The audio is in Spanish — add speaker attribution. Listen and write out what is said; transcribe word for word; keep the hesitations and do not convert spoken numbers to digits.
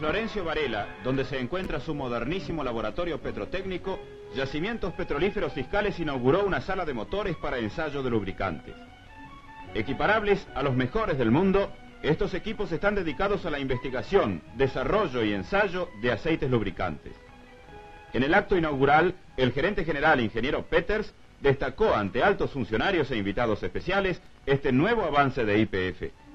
Speaker 1: Florencio Varela, donde se encuentra su modernísimo laboratorio petrotécnico, Yacimientos Petrolíferos Fiscales inauguró una sala de motores para ensayo de lubricantes. Equiparables a los mejores del mundo, estos equipos están dedicados a la investigación, desarrollo y ensayo de aceites lubricantes. En el acto inaugural, el gerente general, ingeniero Peters, destacó ante altos funcionarios e invitados especiales este nuevo avance de Y P F.